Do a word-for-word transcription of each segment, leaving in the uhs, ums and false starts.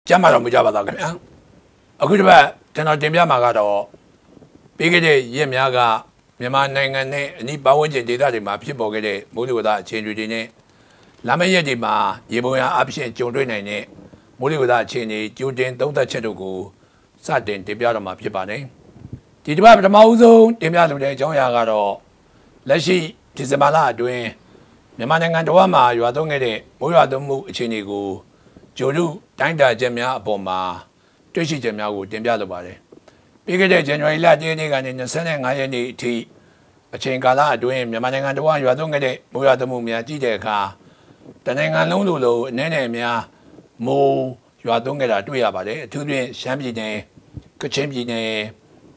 Jama Mujaba. A good bad, Tenor Demiamaga, Bigade, Yemiaga, Yamana, Ni Bawaji did that in my people get it, Muda change in it. Lamayadima, Yebuya absent children in it, Muda change, Juden, don't touch it to go, Satin, Debiama Pipane. Did you have the Mauzo, Demiano de Joyagaro? Let's see, Tizamala doing. Yamana and Wama, you are doing it, Muya don't move Chinigo, Jodu, Tanda Jamia Boma. Tracy Jamia would Demiado body. Bigger January Latin and in the Senate I N E T. A chain gala doing Yamana and one you are doing it, Muya the Mumia Dideka. The Nanga Lulu, Nene Mia, Mo, you are doing it at Duya body, two days, Shambine, Kachambine,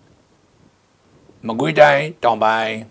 Maguidine, Tombai,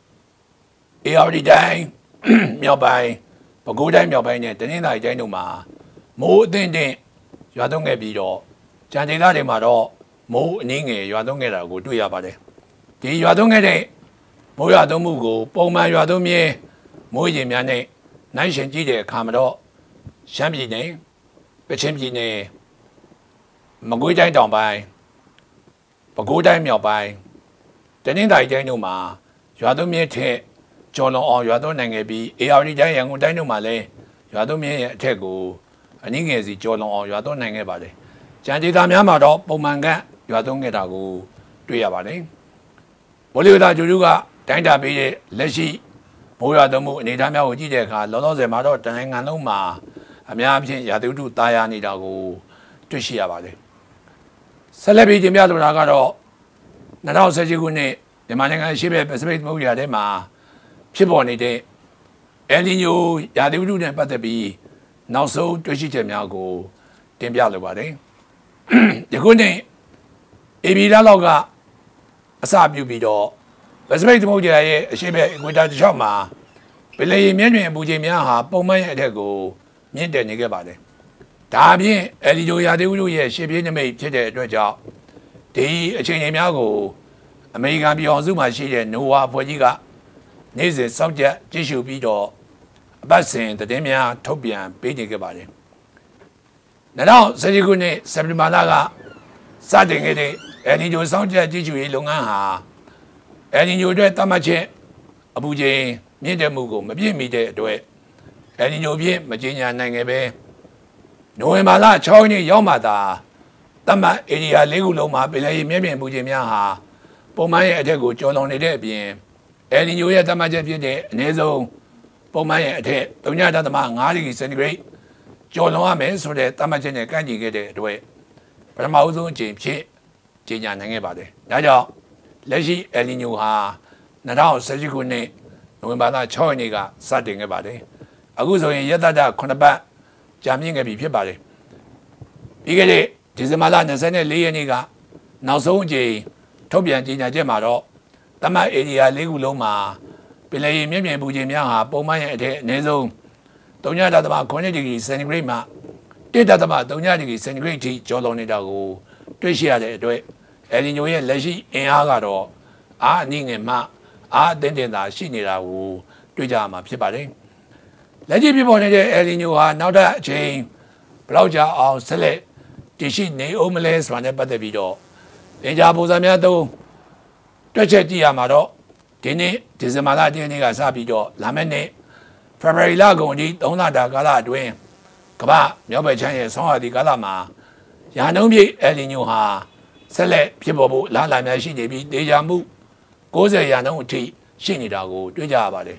Early dying, Milby, Pagoda Milby, the Nina Januma, Mo than you are doing a video. Jandy Mado, Mo Ninge, you are doing it, go to your body. You are doing it, Moya Domugo, Poma, you are doing me, Moyamiane, Nation Gide, Camado, Shambine, Pechambine, Maguida down by Pagoda Milby, the Nina Januma, you are doing me a take, John or you are doing a be, A R D and Dinumale, you are doing me a tego, an Ingezi, John or you are doing a body. Jandy Yamado, Pomanga, you are doing it, I go to your body. Bolivia Juruga, Tanda Be, Leshy, Moya Domu, Nidamia Ujideka, Lono de Mado, Tanganuma, Amiam Yadu, Diana Nidago, to Shia body. Celebrity Miado Nagaro, Nadao Sajigune, the Mananga Shibe, Pacific Moya de Ma, Chiboni de Elinu, Yadu, and Patabi, now so to Shijamiago, Timbiado body. The good name, Ebida Loga, a sub you be door. Respect Moja, Shibe, without the Shama. Belay Menu and Bujamiaha, Pomay Dego, Miente Nigabade. Tabi, Elidoya de Ulu, Shibi in the maid, Tede, job. The Chiniamiago, American beyond Zuma, she and Noah Pojiga. Nizzy subject, tissue be door. Bassin, the Demia, Topian, Bedigabade. Now, Sajigune, Sabrimanaga, starting it, and in your sound, did you Lungaha? And in your dread Tamache, Abuje, Midamugo, maybe me there to it. And in your view, Majina Nangabe. No Mala, Choni, Yomada, Tama, Elia Leguloma, Belay, Mimi, Bujamiaha, Pomaya Tego, Jolon de Bien. And in your Tamaja, Nezo, Pomaya, Tonya Dama, Ali is great. John Lame, so that Tamajane can't get it away. But I'm also Jim Chi, Jian Nangabadi. Naja, Leji Elinuha, Nadao Sajikune, November Choiniga, starting about it. Aguzo in Yadada, Konaba, Jamming a Bipi body. Bigade, Tizamalan and Sene Leoniga, now so J, Tobian Gina Gemaro, Tama Elia Leguloma, Belay Mimi Bujimiaha, Pomaya, Nezo. Donya Dama, Connetti, Saint Grima, did that about Donya, Saint Grity, Jolonidago, Tricia de Due, Elinoe, Leji, and Agaro, Ah Ning and Ma, Ah Dendena, Shinira, Tujama, Pibari. Lady people in Elinua, now that Jane, Blauja or Sele, Tishine, Omeles, Rana Badavido, Enjabuzamiado, Treche Diamado, Tini, Tizamala Diniga Sabido, Lamene. February Lago, Donada Gala doing Kaba, Yoba Chan, Song di Galama, Yanomi, Elinuha, Sele, Pibobu, Lala Machine, Deja Mu, Goza Yano T, Shinidago, Dujabade.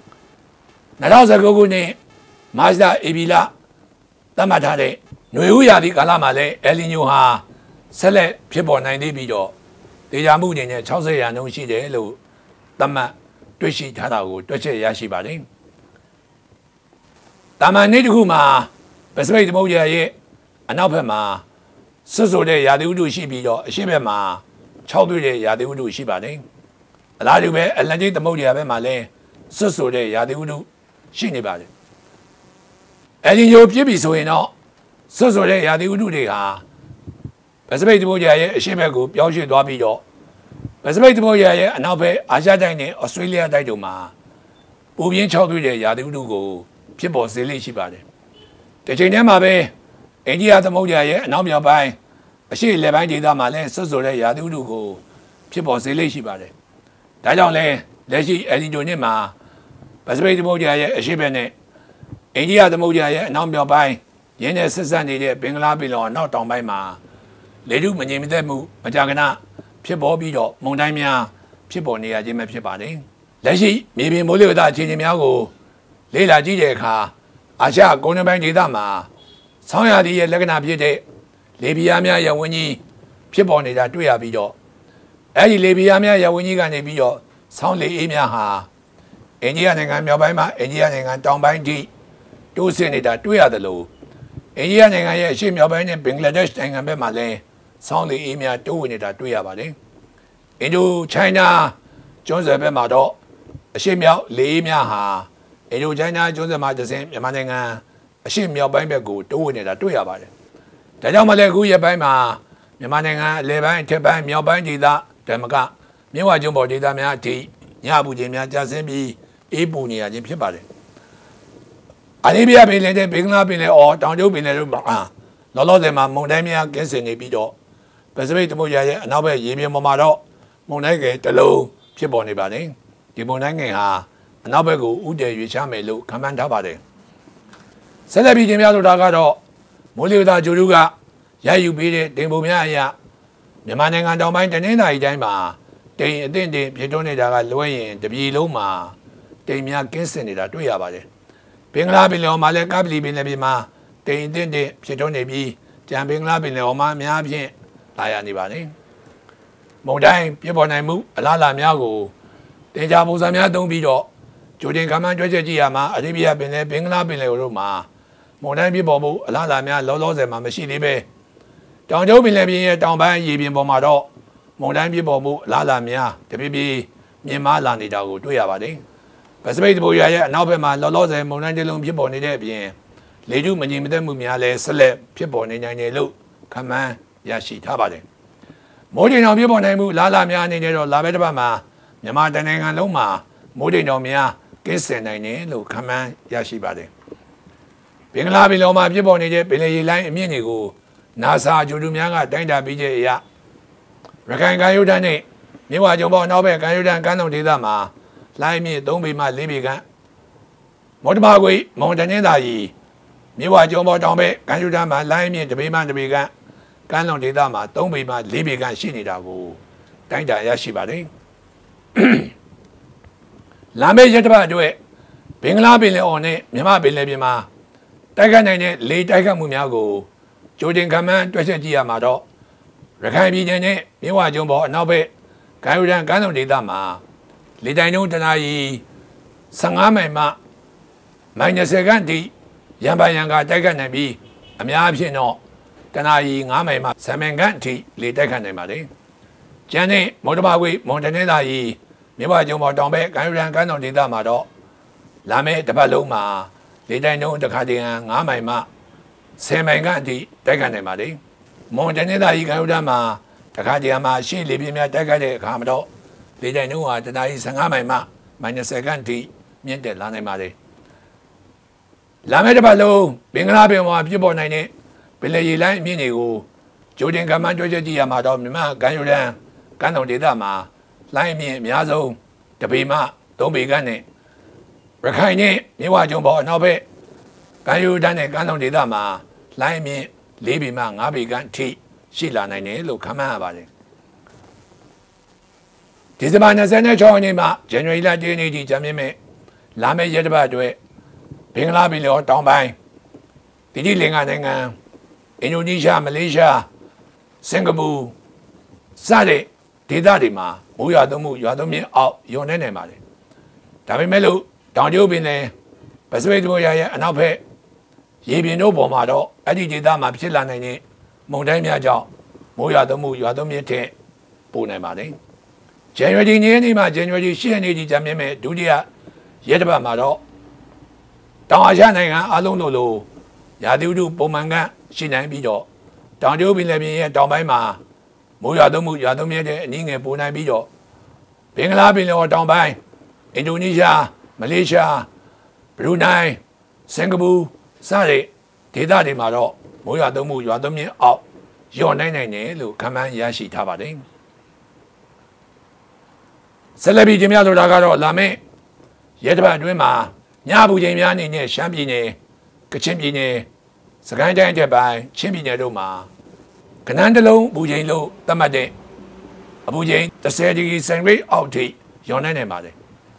Nadaza Gogune, Mazda Ebila, Damatade, Nuya di Galamale, Elinuha, Sele, Pibo ninety Bido, Deja Mu in a Chausa Yano Shide, Lu, Dama, Dushi Tadago, Duche Yashibade. Tama Nidhuma, Pacific Moja, an Alpema, Suso de Yadu Shibido, Shibema, Chaudu de Yadu Shibade. A lot of Atlantic the Moja Male, Suso de Yadu Shinibade. And in your Pibi so in all, Suso de Yadu de Ha. Pacific Moja, Shibago, Yoshi Dobido. Pacific Moja, an Alpe, Ajadine, Australia Didoma. Ubian Chaudu de Yadu go. People say Lichibade. The Chinemabe, အိန္ဒိယသမုဒ္ဒရာရဲ့အနောက်မြောက်ပိုင်းအရှေ့လေပိုင်းဒေသမှာလည်းဆွတ်ဆိုတဲ့ရာသီဥတုကိုဖြစ်ပေါ်စေလိမ့်ရှိပါတယ်။ဒါကြောင့်လည်းလက်ရှိအယ်နီညိုနှစ်မှာပစိဖိတ်သမုဒ္ဒရာရဲ့အရှေ့ဘက်နဲ့အိန္ဒိယသမုဒ္ဒရာရဲ့အနောက်မြောက်ပိုင်းရင်းနဲ့ဆက်ဆက်နေတဲ့ဘင်္ဂလားပင်လယ်အော်နောက်တောင်ပိုင်းမှာလေထုမငြိမ်မသက်မှုမကြာခဏဖြစ်ပေါ်ပြီးတော့မုန်တိုင်းများဖြစ်ပေါ်နေရခြင်းပဲဖြစ်ပါတယ်။လက်ရှိမြေပြင်မိုးလေဝသအခြေအနေများကိုလေ့လာကြည့်တဲ့အခါအာရှကုန်းတွင်းပိုင်းဒေသမှာဆောင်းရာသီရဲ့လက္ခဏာဖြစ်တဲ့လေပြင်းများရဲ့ဝန်းကြီးဖြစ်ပေါ်နေတာတွေ့ရပြီးတော့အဲဒီလေပြင်းများရဲ့ဝန်းကြီးကနေပြီးတော့ဆောင်းလေအေးများဟာအိန္ဒိယနိုင်ငံမြောက်ပိုင်းမှာအိန္ဒိယနိုင်ငံတောင်ပိုင်းထိတိုးဆင်းနေတာတွေ့ရတယ်လို့အိန္ဒိယနိုင်ငံရဲ့အရှေ့မြောက်ပိုင်းနဲ့ဘင်္ဂလားဒေ့ရှ်နိုင်ငံဘက်မှာလည်းဆောင်းလေအေးများတိုးဝင်နေတာတွေ့ရပါတယ်။အင်ဒိုချိုင်းနာကျွန်းဆွယ်ဘက်မှာတော့အရှေ့မြောက်လေအေးများဟာအင်ဒိုချိုင်းနာကျွန်းဆွယ်မှာတစဉ်မြန်မာနိုင်ငံအရှေ့မြောက်ပိုင်းဘက်ကိုတိုးဝင်နေတာတွေ့ရပါတယ်။ဒါကြောင့်မလဲအခုရက်ပိုင်းမှာမြန်မာနိုင်ငံအလယ်ပိုင်းအထက်ပိုင်းမြောက်ပိုင်းဒေသဓမ္မကမြဝကျွန်းပေါ်ဒေသများအထိညပူခြင်းများကျဆင်းပြီးအေးပူနေရခြင်းဖြစ်ပါတယ်။အာရေဗျပင်လယ်တဲ့ဘင်္ဂလားပင်လယ်အော်တောင်ကျုပ်ပင်လယ်တို့မှာလောလောဆယ်မှာမုန်တိုင်းများကင်းစင်နေပြီးတော့ပစိဖိတ်သမုဒ္ဒရာရဲ့အနောက်ဘက်ရေပြင်ပေါ်မှာတော့မုန်တိုင်းငယ်တစ်လုံးဖြစ်ပေါ်နေပါတယ်။ဒီမုန်တိုင်းငယ်ဟာအနောက်ဘက်ကိုဥတည်ရွေ့ချမယ်လို့ခန့်မှန်းထားပါတယ်။ဆက်လက်ပြီးတင်ပြလိုတာကတော့မိုးလေဝသကြိုးတူကရယူပေးတဲ့တင်ပုံများအရမြန်မာနိုင်ငံတောင်ပိုင်းတနင်္သာရီတိုင်းမှာတိမ်အသင့်တင်ဖြစ်ထွန်းနေတာကလွှဲရင်တပြည်လုံးမှာတိမ်များကင်းစင်နေတာတွေ့ရပါတယ်။ဘင်္ဂလားပင်လယ်အော်မှာလည်းကပလီပင်လယ်ပြင်မှာတိမ်အသင့်တင်ဖြစ်ထွန်းနေပြီးကြံဘင်္ဂလားပင်လယ်အော်မှာအများဖြင့်လာရနေပါတယ်။မုန်တိုင်းပြပေါ်နိုင်မှုအလားအလာများကိုတင်ကြားပုံစံများသုံးပြီးတော့ကြိုတင်ကမှန်းတွက်ချက်ကြည့်ရမှာအရေဗျပင်လယ်ဘင်္ဂလားပင်လယ်အော်တို့မှာမုန်တိုင်းပြပေါ်မှုအလားအလာများလောလောဆယ်မှာမရှိသေးပဲတောင်ကျုပ်ပင်လယ်ပြင်ရဲ့တောင်ပိုင်းရေပြင်ပေါ်မှာတော့မုန်တိုင်းပြပေါ်မှုအလားအလာများတဖြည်းဖြည်းမြင့်မားလာနေတာကိုတွေ့ရပါတယ်။ပစိဖိတ်သမုဒ္ဒရာရဲ့အနောက်ဘက်မှာလောလောဆယ်မုန်တိုင်းတစ်လုံးဖြစ်ပေါ်နေတဲ့အပြင်လေထုမငြိမ်မသက်မှုများလည်းဆက်လက်ဖြစ်ပေါ်နေနိုင်တယ်လို့ခန့်မှန်းရရှိထားပါတယ်။မိုးတိမ်တောင်ပြပေါ်နိုင်မှုလားလာများအနေနဲ့တော့လာဘက်တစ်ပတ်မှာမြန်မာတိုင်းနိုင်ငံလုံးမှာမိုးတိမ်တောင်များကင်းစင်နိုင်တယ်လို့ခန့်မှန်းရရှိပါတယ်။ဘင်္ဂလားပင်လယ်အော်မှာပြပေါ်နေတဲ့ပင်လယ်ရေလိုင်းအမြင့်တွေကိုနာဆာဂျိုတူများကတိုင်းတာပြီးတဲ့အရာရခိုင်ကမ်းရိုးတန်းနဲ့မြဝကျွန်းပေါ်နောက်ဘက်ကမ်းရိုးတန်းကမ်းလွန်ဒေသမှာလိုင်းမြင့်သုံးပေမှလေးပေခန့်မော်တမကွေမွန်တနင်္သာရီမြဝကျွန်းပေါ်တောင်ဘက်ကမ်းရိုးတန်းမှာလိုင်းမြင့်တစ်ပေမှတစ်ပေခန့်ကမ်းလွန်ဒေသမှာသုံးပေမှလေးပေခန့်ရှိနေတာကိုတိုင်းတာရရှိပါတယ်။လာမယ့်ရက်တစ်ပတ်အတွက်ဘင်္ဂလားပင်လယ်အော်နဲ့မြန်မာပင်လယ်ပြင်မှာတိုက်ခတ်နိုင်တဲ့လေတိုက်ခတ်မှုများကိုကြိုတင်ခန့်မှန်းတွက်ချက်ကြည့်ရမှာတော့ရခိုင်ပြည်နယ်နဲ့မြဝကျွန်းပေါ်အနောက်ဘက်ကမ်းရိုးတန်းကမ်းလွန်ဒေသမှာလေတိုက်နှုန်းတစ်နာရီဆယ့်ငါးမိုင်မှမိုင်၂၀ခန့်ထိရံပါရံကတိုက်ခတ်နိုင်ပြီးအများအဖြစ်တော့တစ်နာရီငါးမိုင်မှဆယ်မိုင်ခန့်ထိလေတိုက်ခတ်နိုင်ပါတယ်။ကျန်တဲ့မော်တမကွေမွန်တနင်္သာရီမြဝကျွန်းပေါ်တောင်ဘက်ကမ်းရိုးတန်းကမ်းလွန်ဒေသမှာတော့လာမယ့်တစ်ပတ်လုံးမှာလေတိုက်နှုန်းတစ်ခါတည်းငါးမိုင်မှဆယ်မိုင်ခန့်အထိတိုက်ခတ်နိုင်ပါတယ်။မွန်တနင်္သာရီကမ်းရိုးတန်းမှာတစ်ခါတည်းမှာရှေ့လေပြင်းများတိုက်ခတ်တဲ့အခါမှာတော့လေတိုက်နှုန်းဟာတစ်နာရီဆယ့်ငါးမိုင်မှမိုင်၂၀ခန့်အထိမြင့်တက်လာနိုင်ပါတယ်။လာမယ့်တစ်ပတ်လုံးဘင်္ဂလားပင်ပေါ်မှာပြပေါ်နိုင်တဲ့ပင်လယ်ရေလိုင်းအမြင့်တွေကိုကြိုတင်ကမှန်းတွက်ချက်ကြည့်ရမှာတော့မြန်မာကမ်းရိုးတန်းကမ်းလွန်ဒေသမှာလိုင်းအမြင့်အများဆုံးတစ်ပေမှသုံးပေခန့်နဲ့ရခိုင်နဲ့မြဝကျွန်းပေါ်အနောက်ဘက်ကမ်းရိုးတန်းနဲ့ကမ်းလွန်ဒေသမှာလိုင်းအမြင့်လေးပေမှငါးပေခန့်ထိရှိလာနိုင်တယ်လို့ခန့်မှန်းရပါတယ်။ဒီဇင်ဘာ၂၆ရက်နေ့မှဇန်နဝါရီလတစ်ရက်နေ့ထိကြာမြင့်မဲ့လာမယ့်ရက်တစ်ပတ်အတွက်ဘင်္ဂလားပင်လယ်အော်တောင်ပိုင်းတိတိလင်္ကာနိုင်ငံအင်ဒိုနီးရှားမလေးရှားစင်ကာပူစတဲ့ဒေသတွေမှာမိုးရွာသွန်းမှုရွာသွန်းမြင့်အောက်ယွန်နေနိုင်ပါတယ်။ဒါပေမဲ့လို့တောင်ကျုပ်ပင်လယ်ပစိဖိတ်သမုဒ္ဒရာရဲ့အနောက်ဘက်ရေပြင်တို့ပေါ်မှာတော့အဲ့ဒီဒေသမှာဖြစ်လာနိုင်တဲ့မုန်တိုင်းများကြောင့်မိုးရွာသွန်းမှုရွာသွန်းမြင့်တဲ့ပိုနိုင်ပါတယ်။ ဇန်နဝါရီနေ့နေ့မှာဇန်နဝါရီ၈ရက်နေ့ထိကြာမြင့်မဲ့ဒုတိယရက်တစ်ပတ်မှာတော့တောင်အာရှနိုင်ငံအလုံးလိုလိုရာသီဥတုပုံမှန်ကရှိနိုင်ပြီးတော့တောင်ကျုပ်ပင်လယ်ပြင်ရဲ့တောင်ပိုင်းမှာမိုးရွာသွန်းမှုရွာသွန်းမြင့်တဲ့အနည်းငယ်ပိုနိုင်ပြီးတော့ဘင်္ဂလားပင်လယ်အော်တောင်ပိုင်းအင်ဒိုနီးရှားမလေးရှားဘရူနိုင်းစင်ကာပူစတဲ့ဒေသတွေမှာတော့မိုးရွာသွန်းမှုရွာသွန်းမြင့်အောက်လျော့နိုင်နိုင်တယ်လို့ခန့်မှန်းရရှိထားပါတယ်ဆက်လက်ပြီးတင်ပြလိုတာကတော့လာမယ့်ရက်တစ်ပတ်အတွင်းမှာညအပူချိန်များအနေနဲ့ရှမ်းပြည်နယ်ကချင်ပြည်နယ်စကိုင်းတိုင်းအထက်ပိုင်းချင်းပြည်နယ်တို့မှာကနန်းတစ်လုံးအပူချိန်လို့သတ်မှတ်တဲ့အပူချိန်တစ်ဆယ်ဒီဂရီစင်တီဂရိတ်အောက်ထိလျော့နိုင်နိုင်ပါတယ်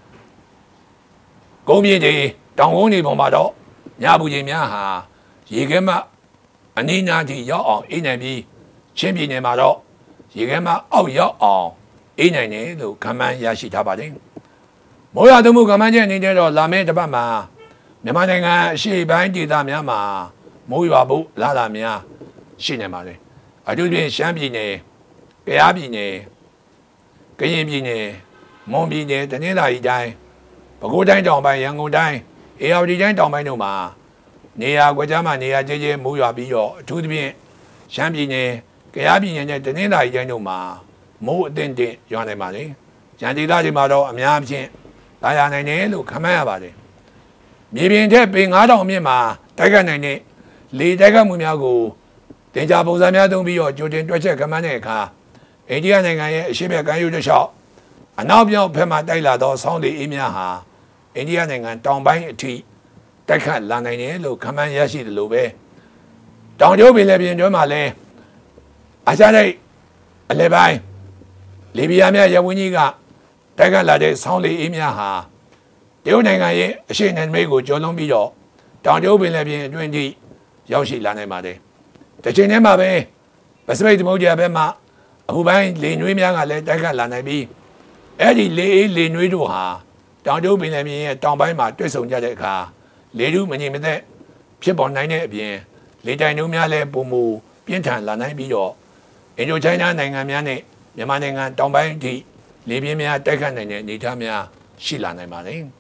ကုန်းမြေတွေတောင်ကုန်းတွေပေါ်မှာတော့ညအပူချိန်များဟာရေခဲမှအနည်းနာထိရောက်အောင်အေးနိုင်ပြီးချင်းပြည်နယ်မှာတော့ရေခဲမှအောက်ရောက်အောင်အေးနိုင်တယ်လို့ခန့်မှန်းရရှိထားပါတယ်။မိုးရွာသွန်းမှုခန့်မှန်းချက်အနေနဲ့တော့လာမယ့်တစ်ပတ်မှာမြန်မာနိုင်ငံအရှေ့ပိုင်းဒေသများမှာမိုးရွာဖို့လာလာများရှိနေပါတယ်။အထူးဖြင့်ရှမ်းပြည်နယ်၊ကယားပြည်နယ်၊ကရင်ပြည်နယ်၊မွန်ပြည်နယ်၊တနင်္သာရီတိုင်း၊ပဲခူးတိုင်းတောင်ပိုင်းရန်ကုန်တိုင်း၊အေရဝတီတိုင်းတောင်ပိုင်းတို့မှာနေရာကွက်ကြားမှာနေရာကျဲကျဲမိုးရွာပြီးတော့အထူးသဖြင့်ရှမ်းပြည်နယ်၊ကယားပြည်နယ်နဲ့တနင်္သာရီတိုင်းတို့မှာမိုးအသင့်တင်ရွာနိုင်ပါလေ။ရန်ဒေသတွေမှာတော့အများအပြားလာရနိုင်တယ်လို့ခန့်မှန်းရပါတယ်။မြေပြင်ထက်ပေငါးထောင်မြင့်မှာတိုက်ခတ်နိုင်တဲ့လေတိုက်ခတ်မှုများကိုတင်ကြပုံစံများသုံးပြီးတော့ကြိုတင်တွက်ချက်ခန့်မှန်းတဲ့အခါအိန္ဒိယနိုင်ငံရဲ့အရှေ့ဘက်ကမ်းရိုးတစ်လျှောက်အနောက်မြောက်ဘက်မှတိုက်လာသောဆောင်းလေအေးများဟာအိန္ဒိယနိုင်ငံတောင်ပိုင်းအထိတိုက်ခတ်လာနိုင်တယ်လို့ခန့်မှန်းရရှိတယ်လို့ပဲတောင်ကျိုးပင်လယ်ပြင်တွင်းမှာလည်းအာရှတိုက်အလဲပိုင်းလီဘီယာများရဝင်းကြီးကတိုက်ခတ်လာတဲ့ဆောင်းလေအေးများဟာတရုတ်နိုင်ငံရဲ့အရှေ့နယ်နိမိတ်ကိုကျော်လွန်ပြီးတော့တောင်ကျိုးပင်လယ်ပြင်အတွင်းထိရောက်ရှိလာနိုင်ပါတယ်။တစ်ချိန်တည်းမှာပဲပစိဖိတ်သမုဒ္ဒရာဘက်မှာအပူပိုင်းလေနွေးများကလည်းတိုက်ခတ်လာနိုင်ပြီးအဲ့ဒီလေအေးလေနွေးတို့ဟာတောင်ကျိုးပင်လယ်ပြင်ရဲ့တောင်ပိုင်းမှာတွေ့ဆုံကြတဲ့အခါလေထုမငြိမ်မသက်ဖြစ်ပေါ်နိုင်တဲ့အပြင်လေတိုင်နှုန်းများလည်းပုံမူပြင်းထန်လာနိုင်ပြီးတော့အင်ဒိုချိုင်းနာနိုင်ငံများနဲ့မြန်မာနိုင်ငံတောင်ပိုင်းအထိလေပြင်းများတိုက်ခတ်နိုင်တဲ့အနေအထားများရှိလာနိုင်ပါတယ်။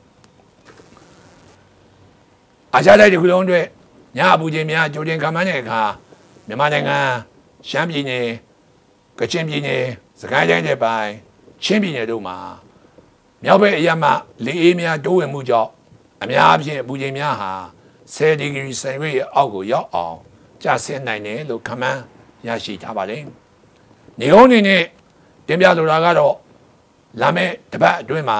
အာရှတိုက်တစ်ခုလုံးအတွက်ညအပူချိန်များကြိုတင်ခန့်မှန်းတဲ့အခါမြန်မာနိုင်ငံရှမ်းပြည်နယ်ကချင်ပြည်နယ်စကိုင်းတိုင်းတဲ့ပိုင်းချင်းပြည်နယ်တို့မှာမြောက်ဘက်အရမလေအေးများတိုးဝင်မှုကြောင့်အများအပြားအပူချိန်များဟာဆယ်ဒီဂရီစင်တီဂရိတ်အောက်ကိုရောက်အောင်ကျဆင်းနိုင်တယ်လို့ခန့်မှန်းရရှိထားပါတယ်။နေကုန်းအနေနဲ့တင်ပြလိုတာကတော့လာမယ့်တစ်ပတ်အတွင်းမှာ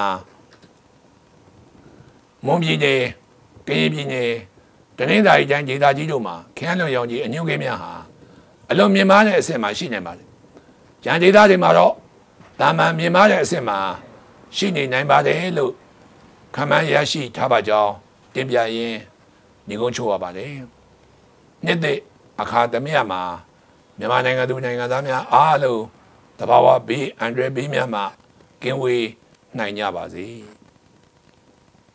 မွန်ပြည်နယ်ကရင်ပြည်နယ်တနင်္သာရီတိုင်းဒေသကြီးတို့မှာခရမ်းလွန်ရောင်ကြီးအညွန့်ကိန်းများဟာအလွန်မြင့်မားတဲ့အဆင့်မှာရှိနေပါတယ်။ကြံဒေသတွေမှာတော့တာမန်မြင့်မားတဲ့အဆင့်မှာရှိနေနိုင်ပါတယ်လို့ခန့်မှန်းရရှိထားပါကြောင်းတင်ပြရင်းညီကုန်းချိုးရပါတယ်။နှစ်သက်အခါသမယမှာမြန်မာနိုင်ငံသူနိုင်ငံသားများအားလုံးတဘာဝဘေးအန္တရာယ်ဘေးများမှကင်းဝေးနိုင်ကြပါစေ။